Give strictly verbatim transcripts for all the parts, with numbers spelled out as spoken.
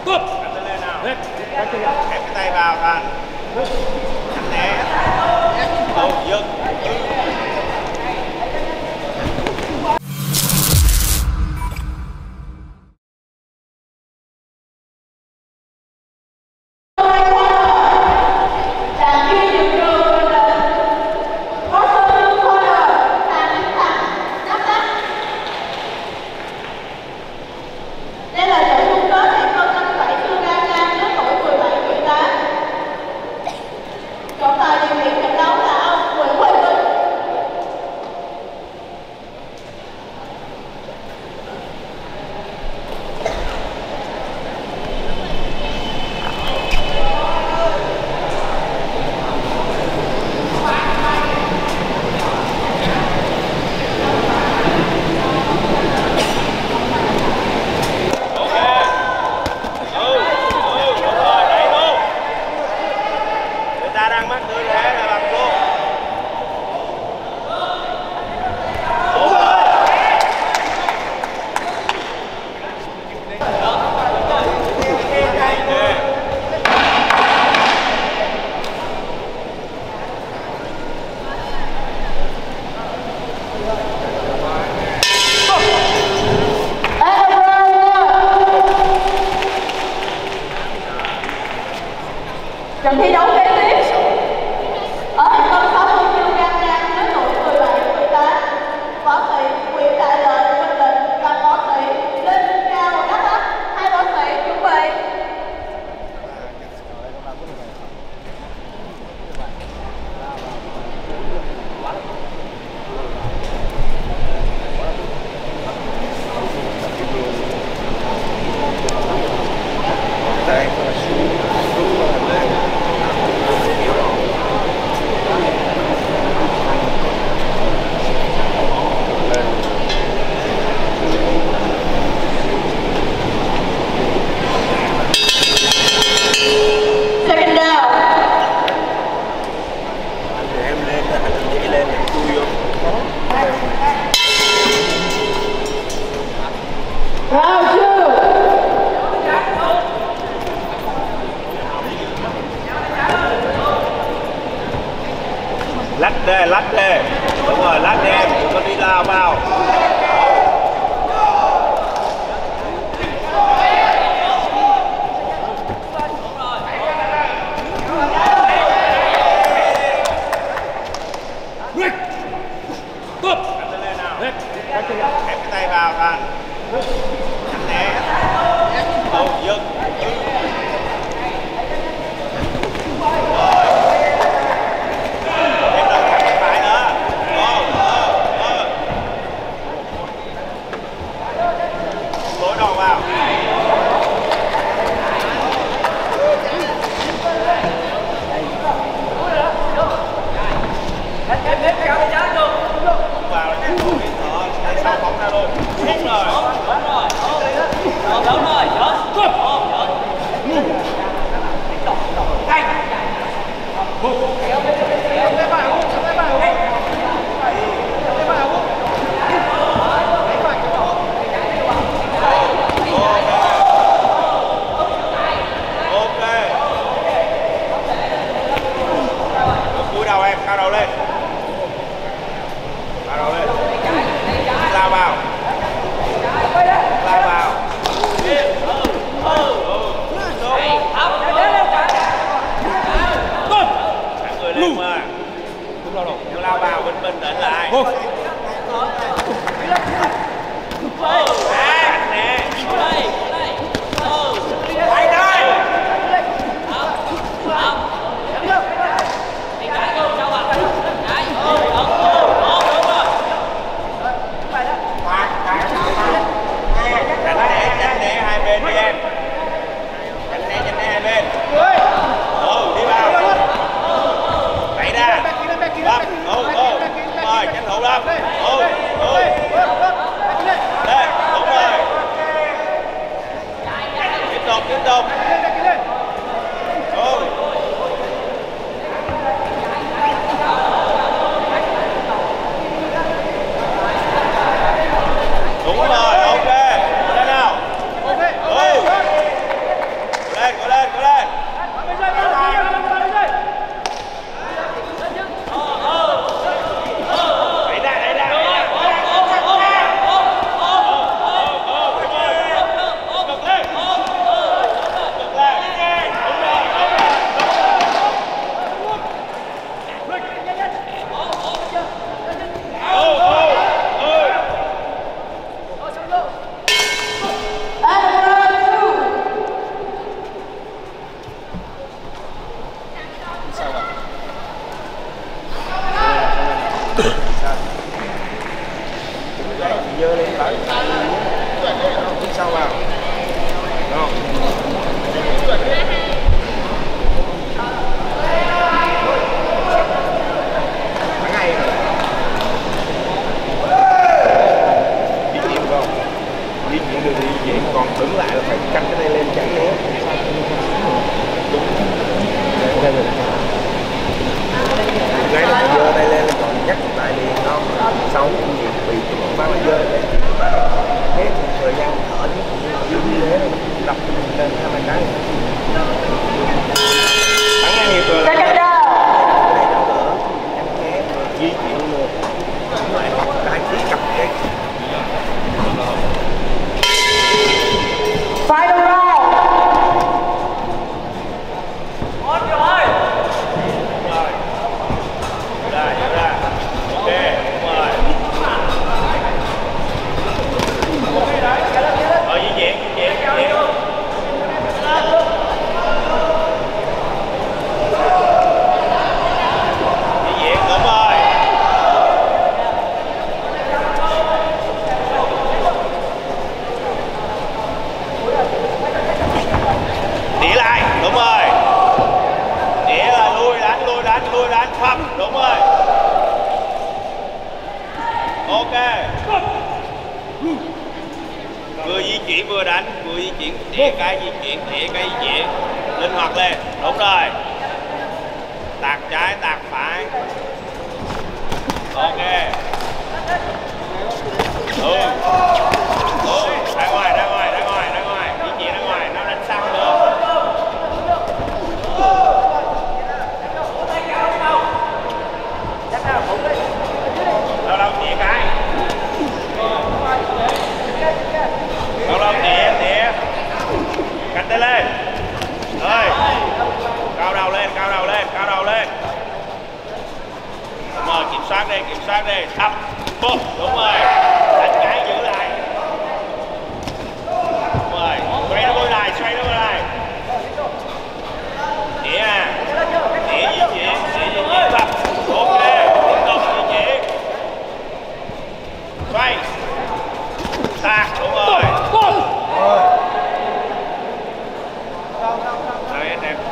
lên nào. Ép cái tay vào Thành. Thành nè. Ồ, dừng. Trận thi đấu kế tiếp ở hạng cân sáu mươi ki lô gam nam lứa tuổi mười bảy mười tám, võ sĩ Nguyễn Đại Lợi Bình Định và võ sĩ Lê Minh Cao Đắk Lắk. Hai võ sĩ chuẩn bị. Lách đi, lách đi. Đúng rồi, lách đi em, đừng có đi lao vào. Lên nào. Ép cái tay vào Thành. Thành nè. Ồ, dừng. Cao đầu lên. Cao đầu lên. Lao vào. Lao vào. Thẳng người lên mà. Nếu lao vào bình bình tĩnh lại. À, nè. Đây đây. Tránh né hai bên đi em. Tránh né, tránh né hai bên. Ừ, đi vào. Đẩy ra. Đâm. Ừ, ừ. Rồi, tranh thủ đâm. Ừ, ừ. Đây, đúng rồi. Tiếp tục, tiếp tục. Ừ. Đúng rồi, ok. Đây nào. Ừ. Bắn ăn nhiều rồi. Second down. Di chuyển luôn. Đại khí cặp cái. Final round. Rồi. Rồi. Ra, ra. Ok, rồi. Rồi di chuyển, di chuyển, di chuyển. Di chuyển, đúng rồi. Đĩa lại, đúng rồi. Đĩa là lui đánh, lui đánh, lui đánh, phập, đúng rồi. Ok. Vừa di chuyển vừa đánh, vừa di chuyển, đĩa cái di chuyển, đĩa cái di chuyển. Linh hoạt lên, đúng rồi. Tạt trái, tạt phải. Ok. Ừ. Ừ. Ra ngoài, ra ngoài, ra ngoài, ra ngoài. Di chuyển ra ngoài, nó đánh sao được. Lâu lâu tỉa cái. Lâu lâu tỉa, tỉa. Cánh tay lên. Rồi. Cao đầu lên, cao đầu lên, cao đầu lên. Đúng rồi, kiểm soát đi, kiểm soát đi. Thấp, bốp, đúng rồi. Đánh cái giữ lại. Đúng rồi, xoay nó quay lại, xoay nó quay lại. Tỉa à. Tỉa di chuyển, tỉa di chuyển thấp. Ok, tiếp tục di chuyển. Xoay. Tạt, đúng rồi. Rồi anh em.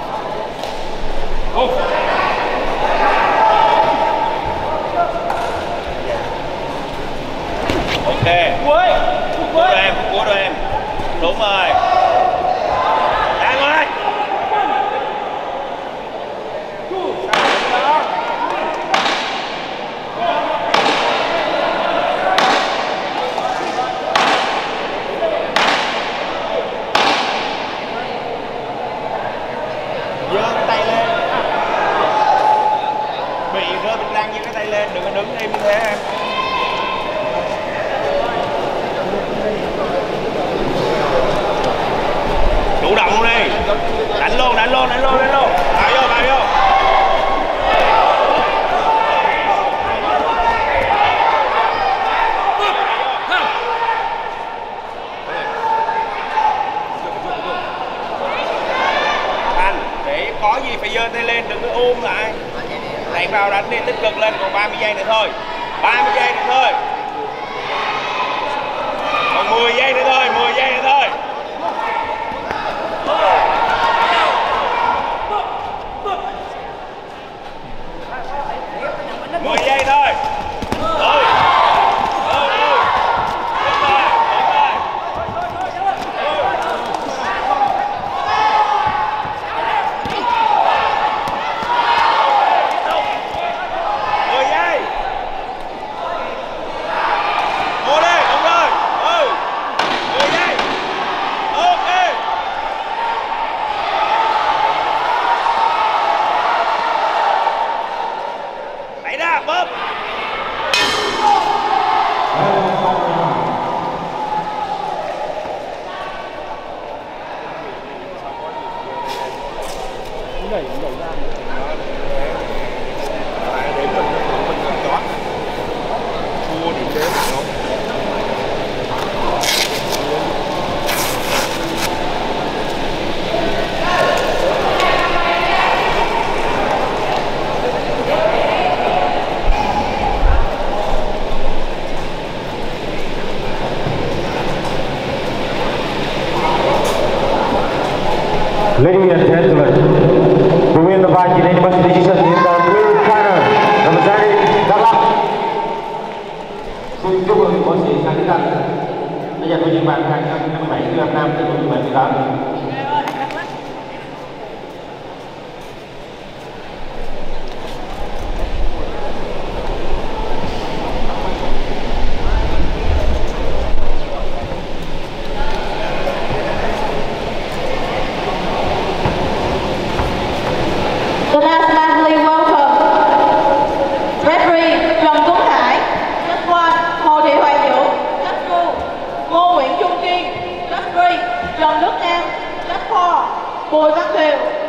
Ok. Cú đôi em, cú đôi em. Đúng rồi. Ra ngoài. Giơ tay lên. Bị rơi bịch lăng giơ cái tay lên, đừng có đứng im như thế em. Chủ động luôn đi. Đánh luôn, đánh luôn, đánh luôn, đánh luôn. Vào vô, vào vô. Anh, để có gì phải giơ tay lên, đừng có ôm lại. Đẩy vào đánh đi, tích cực lên, còn ba mươi giây nữa thôi. ba mươi giây nữa thôi. Còn mười giây nữa thôi, mười giây nữa thôi. mười giây thôi. Ừ. Ừ, ừ. Đúng rồi, đúng rồi. mười giây. Vô đi, đúng rồi. Ừ. mười giây. Ok. Đẩy ra, bóp. Đẩy, đẩy ra. Lại để mình mình chót. Thua điểm đến nó. Ladies and gentlemen, we will invite you to the decision in the blue corner, representing Đắk Lắk. Xin chúc mừng mọi sĩ Phan Đức Anh đã giành huy chương vàng hai trăm hai mươi bảy ki lô gam nam tại đội bảy mươi tám. Bùi Văn Thiều.